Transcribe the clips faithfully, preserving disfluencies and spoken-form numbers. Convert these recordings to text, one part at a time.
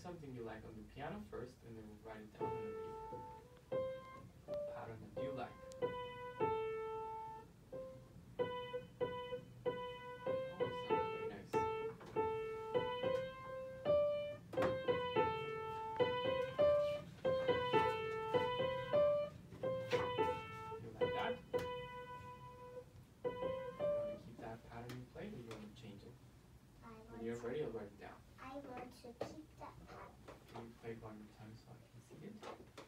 something you like on the piano first, and then we'll write it down underneath. Pattern that you like. When you're ready, I'll write it down. I want to keep that pattern. Can you play it one more time so I can see it?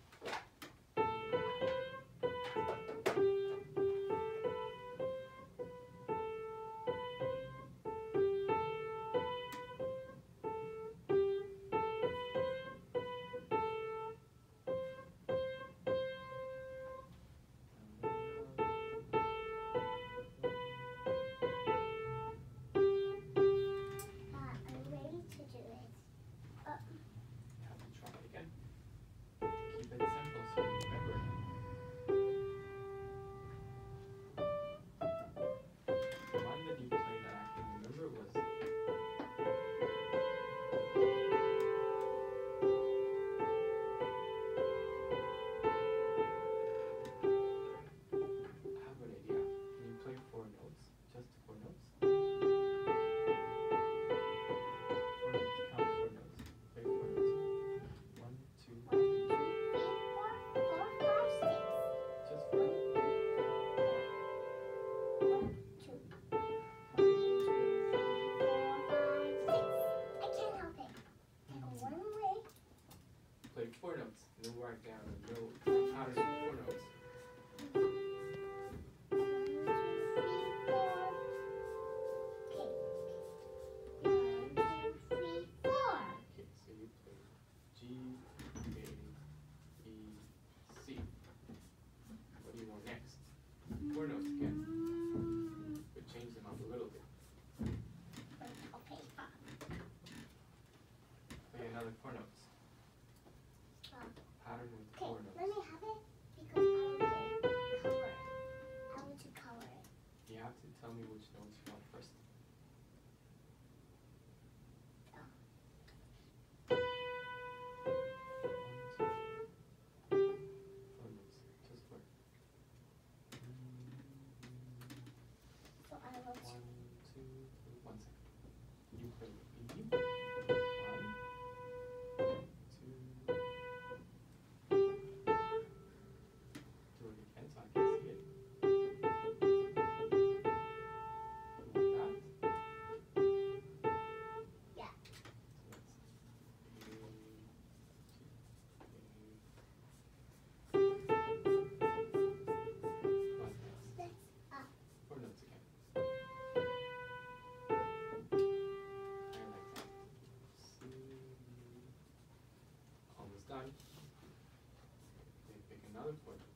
Four notes, and then write down a note, pattern of four notes. Okay, so you play G, A, E, C. What do you want next? Four notes again. But change them up a little bit. Okay, fine. Play another four notes. Pattern with Okay, four notes. let me have it because I want to color it. I want to color it. You have to tell me which notes you want first. Oh. Four notes. Just four. So I want to. One, two, three. One second. You play B. Done. Then pick another four notes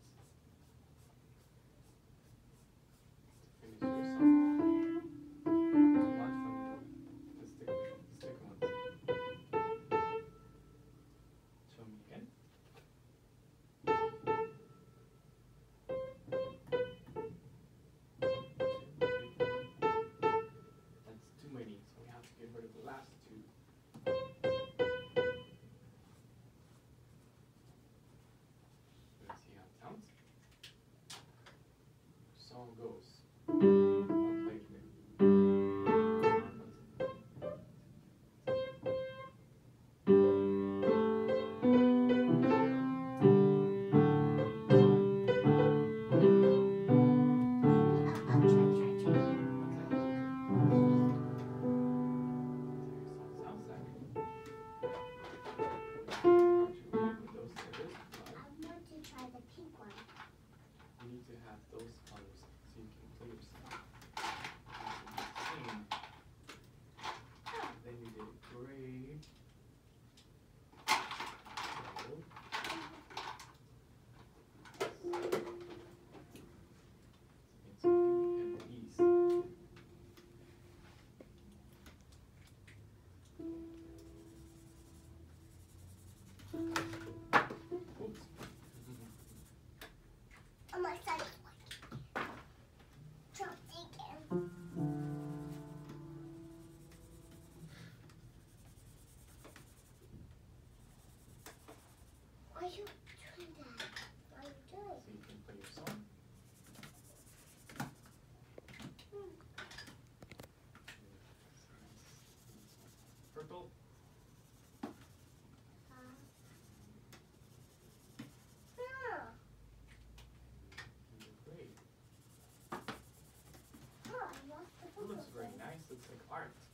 to finish your song. One from the stick, sticker ones. Show me again. That's too many, so we have to get rid of the last two. Song goes. I'll play it again. I'll try, try, try. Sounds like. I want to try the pink one. You need to have those colors so you can you doing that? What are you doing? So you can play your song. Purple. Uh, no. Great. Oh, I lost the It purple looks very thing. nice. Looks like art.